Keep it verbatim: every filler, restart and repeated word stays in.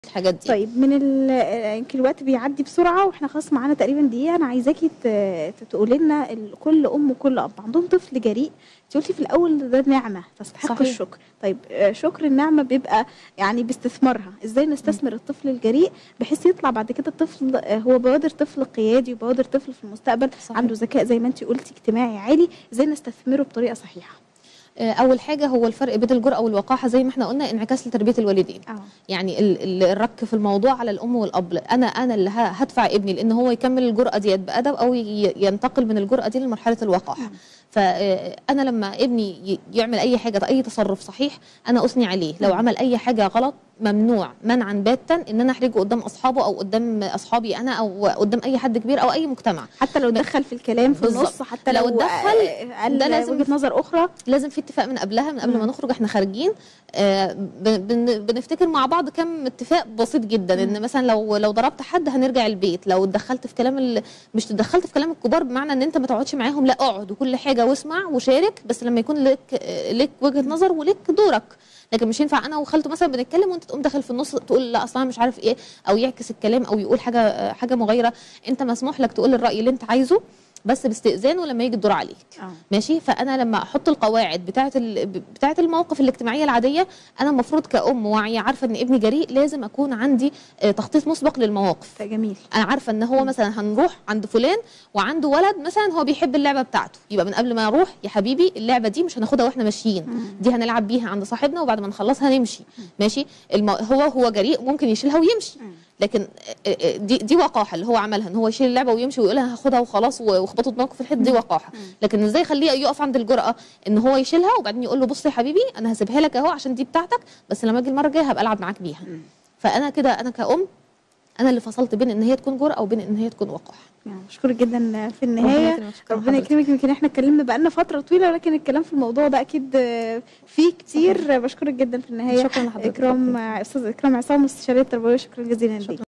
الحاجات دي. طيب من ال يمكن الوقت بيعدي بسرعه واحنا خلاص معانا تقريبا دقيقه. انا عايزاكي تقولي لنا كل ام وكل اب عندهم طفل جريء، انت قلتي في الاول ده نعمه تستحق صحيح. الشكر. طيب شكر النعمه بيبقى يعني باستثمارها، ازاي نستثمر م. الطفل الجريء بحيث يطلع بعد كده الطفل هو بوادر طفل قيادي وبوادر طفل في المستقبل صحيح. عنده ذكاء زي ما انت قلتي اجتماعي عالي، ازاي نستثمره بطريقه صحيحه؟ اول حاجه هو الفرق بين الجرأه والوقاحه زي ما احنا قلنا انعكاس لتربيه الوالدين. أوه. يعني الرك في الموضوع على الام والاب، انا انا اللي هدفع ابني لان هو يكمل الجرأه ديت بادب او ينتقل من الجرأه دي لمرحله الوقاحه. فانا لما ابني يعمل اي حاجه اي تصرف صحيح انا اثني عليه، لو عمل اي حاجه غلط ممنوع منعا باتا ان انا احرجه قدام اصحابه او قدام اصحابي انا او قدام اي حد كبير او اي مجتمع، حتى لو دخل في الكلام في النص، حتى لو دخل ده لازم وجهة نظر اخرى، لازم في اتفاق من قبلها، من قبل ما نخرج احنا خارجين آه بنفتكر مع بعض كم اتفاق بسيط جدا. مم. ان مثلا لو لو ضربت حد هنرجع البيت، لو اتدخلت في كلام مش تدخلت في كلام الكبار بمعنى ان انت ما تقعدش معاهم، لا اقعد وكل حاجه واسمع وشارك، بس لما يكون لك لك وجهه نظر ولك دورك. لكن مش ينفع انا وخالته مثلا بنتكلم وانت تقوم داخل في النص تقول لا اصلا مش عارف ايه، او يعكس الكلام او يقول حاجه حاجه مغايره. انت مسموح لك تقول الراي اللي انت عايزه بس باستئذان ولما يجي الدور عليك. أوه. ماشي. فانا لما احط القواعد بتاعه بتاعه المواقف الاجتماعيه العاديه، انا المفروض كأم واعيه عارفه ان ابني جريء لازم اكون عندي تخطيط مسبق للمواقف. جميل. انا عارفه ان هو مثلا هنروح عند فلان وعنده ولد مثلا هو بيحب اللعبه بتاعته، يبقى من قبل ما اروح يا حبيبي اللعبه دي مش هناخدها واحنا ماشيين، دي هنلعب بيها عند صاحبنا وبعد ما نخلصها نمشي. ماشي. المو... هو هو جريء ممكن يشيلها ويمشي. لكن دي دي وقاحه اللي هو عملها، ان هو يشيل اللعبه ويمشي ويقول انا هاخدها وخلاص واخبطه دماغه في الحيط، دي وقاحه. لكن ازاي اخليه يقف عند الجرأه ان هو يشيلها وبعدين يقول له بص يا حبيبي انا هسيبها لك اهو عشان دي بتاعتك، بس لما اجي المره الجايه هبقى العب معاك بيها. فانا كده انا كأم انا اللي فصلت بين ان هي تكون جرأه وبين ان هي تكون وقاحه. بشكرك جدا في النهايه، ربنا يكرمك. يمكن احنا اتكلمنا بقالنا فتره طويله ولكن الكلام في الموضوع ده اكيد فيه كتير. بشكرك جدا في النهايه. شكرا لحضرتك. اكرام استاذ اكرام عصام، استشاريه تربويه، شكرا جزيلا ليك.